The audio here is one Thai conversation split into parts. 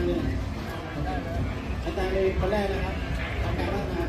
เนี่ยอาจารย์เลยคนแรกนะครับทำการพัฒนา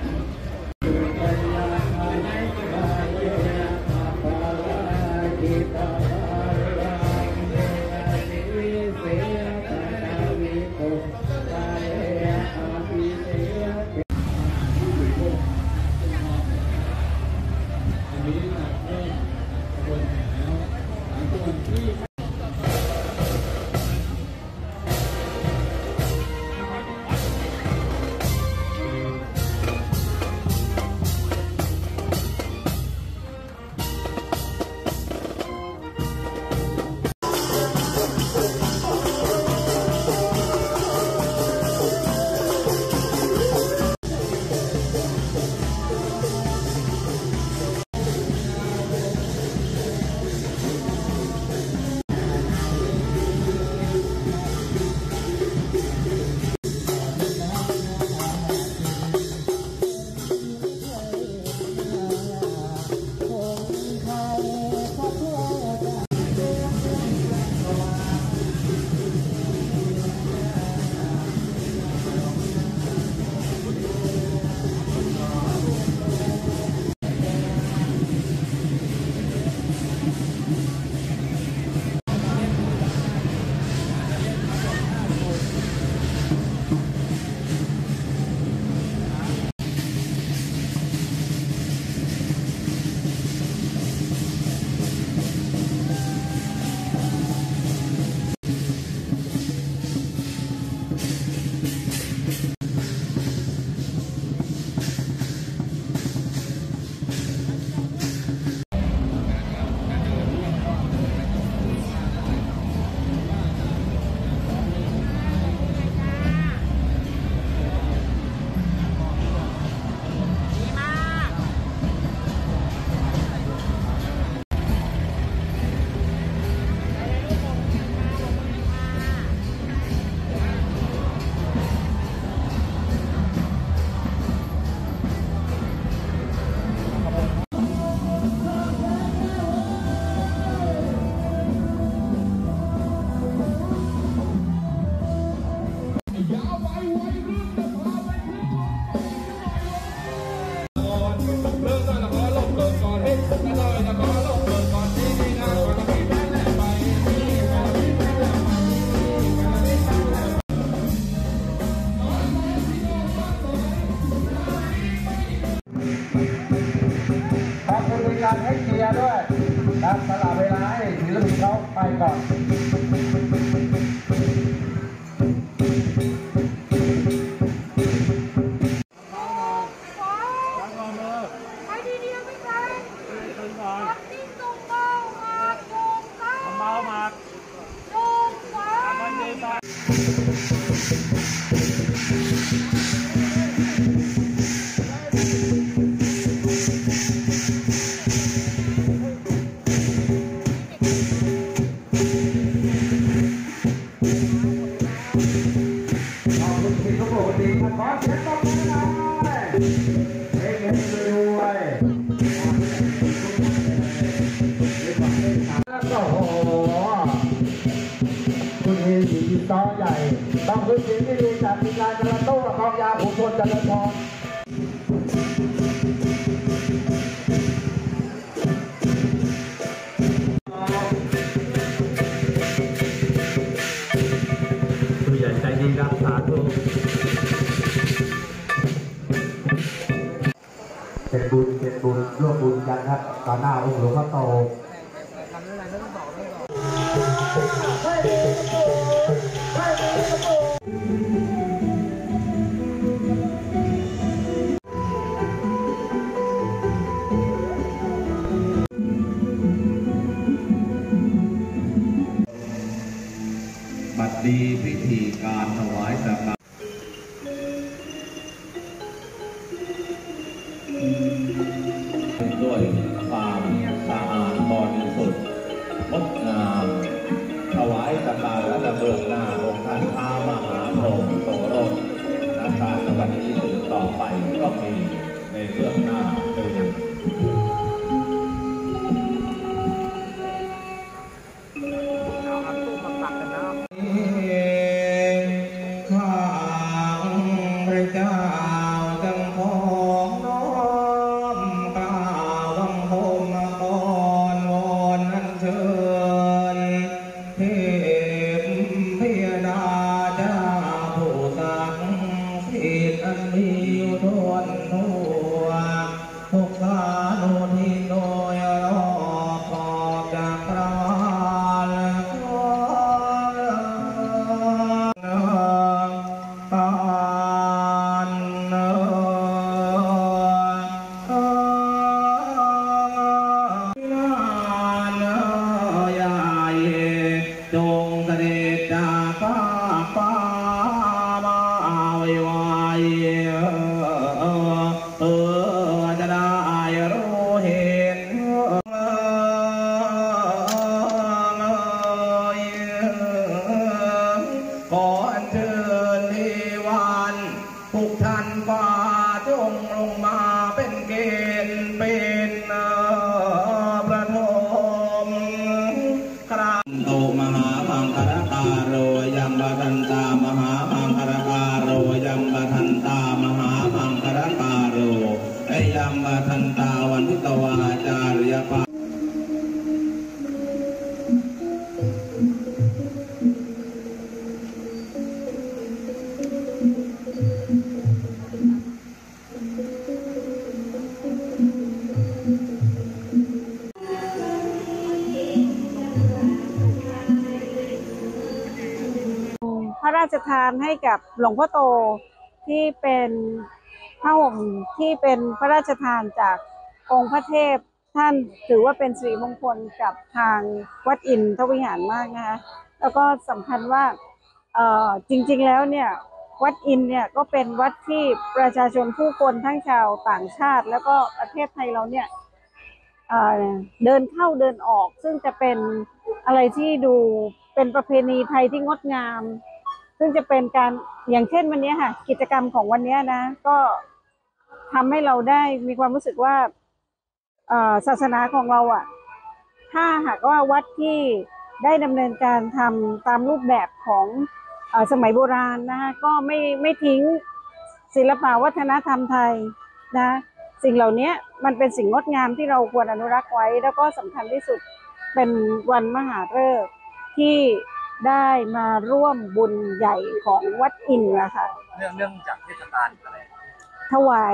การให้เคลียร์ด้วยนะสละเวลาให้ศิลปินเขาไปก่อนต่อใหญ่ต้องพื้นที่ที่ดีจากทีมงานกระตู้กองยาผู้ชนจันทร์ทองผู้ใหญ่ใจดีครับสาธุเป็นบุญร่วมบุญกันครับต่อหน้าองค์หลวงพ่อโตบัดนี้พิธีการถวายสักการะด้วยความสะอาดบริสุทธิ์งดงามถวายสักการะเบื้องหน้าองค์ท่านพระมหาพรหมโสรสและการในวันนี้สืบต่อไปก็มีในเบื้องหน้าคือขโรยัมบทันตามหามังคารกาโรยัมบทันตามหามังคารกาโรยัมบทันตาวันทุตวาจาริยปาพระราชทานให้กับหลวงพ่อโตที่เป็นผ้าห่มที่เป็นพระราชทานจากองค์พระเทพท่านถือว่าเป็นสิริมงคลกับทางวัดอินทวิหารมากนะคะแล้วก็สำคัญว่าจริงๆแล้วเนี่ยวัดอินเนี่ยก็เป็นวัดที่ประชาชนผู้คนทั้งชาวต่างชาติแล้วก็ประเทศไทยเราเนี่ยเดินเข้าเดินออกซึ่งจะเป็นอะไรที่ดูเป็นประเพณีไทยที่งดงามซึ่งจะเป็นการอย่างเช่นวันนี้ค่ะกิจกรรมของวันนี้นะก็ทำให้เราได้มีความรู้สึกว่าศาสนาของเราอ่ะถ้าหากว่าวัดที่ได้ดำเนินการทำตามรูปแบบของสมัยโบราณนะคะก็ไม่ทิ้งศิลปวัฒนธรรมไทยนะสิ่งเหล่านี้มันเป็นสิ่งงดงามที่เราควรอนุรักษ์ไว้แล้วก็สำคัญที่สุดเป็นวันมหาฤกษ์ที่ได้มาร่วมบุญใหญ่ของวัดอินทร์นะคะเรื่องจากเทศกาลอะไรถวาย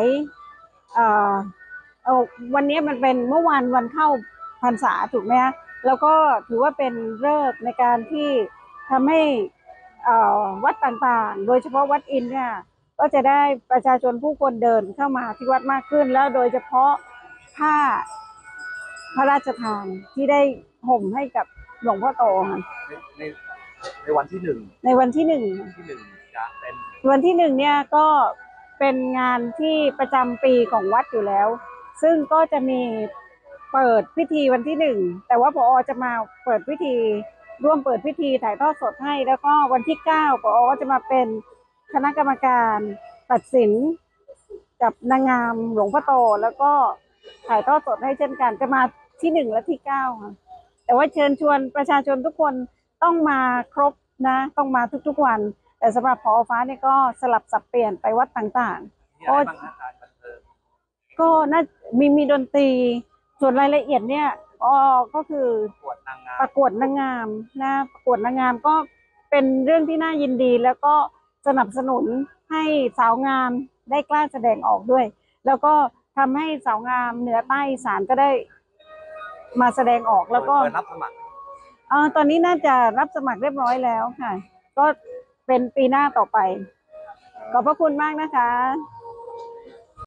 วันนี้มันเป็นเมื่อวานวันเข้าพรรษาถูกไหมคะแล้วก็ถือว่าเป็นฤกษ์ในการที่ทำให้วัดต่างๆโดยเฉพาะวัดอินทร์เนี่ยก็จะได้ประชาชนผู้คนเดินเข้ามาที่วัดมากขึ้นแล้วโดยเฉพาะผ้าพระราชทานที่ได้ห่มให้กับหลวงพ่อโตค่ะในวันที่หนึ่งในวันที่หนึ่งจะเป็นวันที่หนึ่งเนี่ยก็เป็นงานที่ประจำปีของวัดอยู่แล้วซึ่งก็จะมีเปิดพิธีวันที่หนึ่งแต่ว่าผอ.จะมาเปิดพิธีร่วมเปิดพิธีถ่ายทอดสดให้แล้วก็วันที่9ผอ.ก็จะมาเป็นคณะกรรมการตัดสินกับนางงามหลวงพ่อโตแล้วก็ถ่ายทอดสดให้เช่นกันจะมาที่1และที่9ค่ะแต่ว่าเชิญชวนประชาชนทุกคนต้องมาครบนะต้องมาทุกๆวันแต่สำหรับผอ.ฟ้าเนี่ยก็สลับสับเปลี่ยนไปวัดต่างๆก็น่ามีดนตรีส่วนรายละเอียดเนี่ยก็คือประกวดนางงามนะประกวดนางงามก็เป็นเรื่องที่น่ายินดีแล้วก็สนับสนุนให้สาวงามได้กล้าแสดงออกด้วยแล้วก็ทำให้สาวงามเหนือใต้อีสานก็ได้มาแสดงออกแล้วก็รับสมัครตอนนี้น่าจะรับสมัครเรียบร้อยแล้วค่ะก็เป็นปีหน้าต่อไปขอบพระคุณมากนะคะ